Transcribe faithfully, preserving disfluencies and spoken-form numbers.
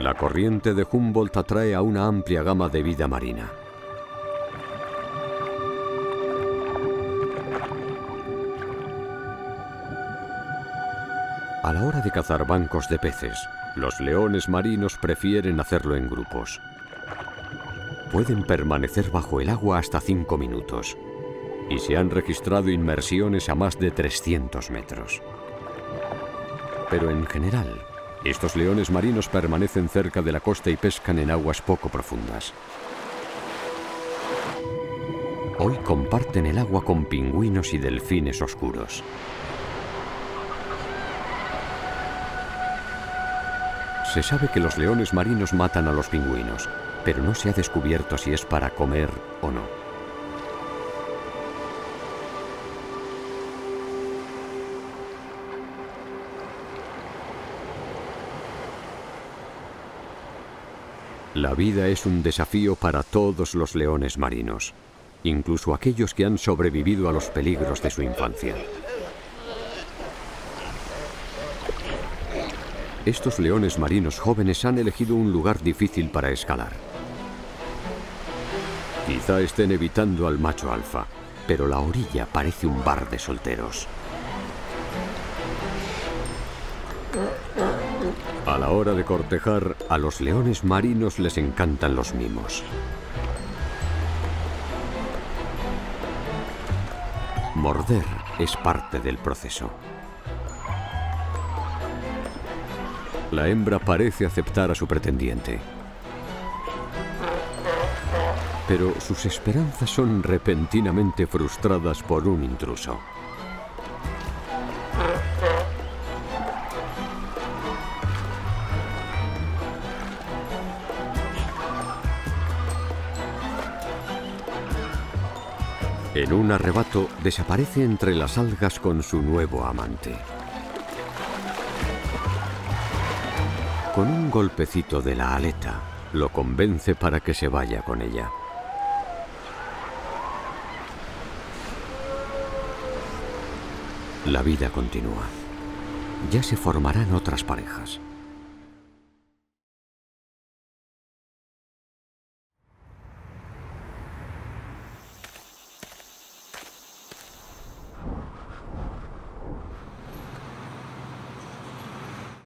La corriente de Humboldt atrae a una amplia gama de vida marina. A la hora de cazar bancos de peces, los leones marinos prefieren hacerlo en grupos. Pueden permanecer bajo el agua hasta cinco minutos y se han registrado inmersiones a más de trescientos metros. Pero en general, estos leones marinos permanecen cerca de la costa y pescan en aguas poco profundas. Hoy comparten el agua con pingüinos y delfines oscuros. Se sabe que los leones marinos matan a los pingüinos, pero no se ha descubierto si es para comer o no. La vida es un desafío para todos los leones marinos, incluso aquellos que han sobrevivido a los peligros de su infancia. Estos leones marinos jóvenes han elegido un lugar difícil para escalar. Quizá estén evitando al macho alfa, pero la orilla parece un bar de solteros. A la hora de cortejar, a los leones marinos les encantan los mimos. Morder es parte del proceso. La hembra parece aceptar a su pretendiente. Pero sus esperanzas son repentinamente frustradas por un intruso. En un arrebato, desaparece entre las algas con su nuevo amante. Con un golpecito de la aleta, lo convence para que se vaya con ella. La vida continúa. Ya se formarán otras parejas.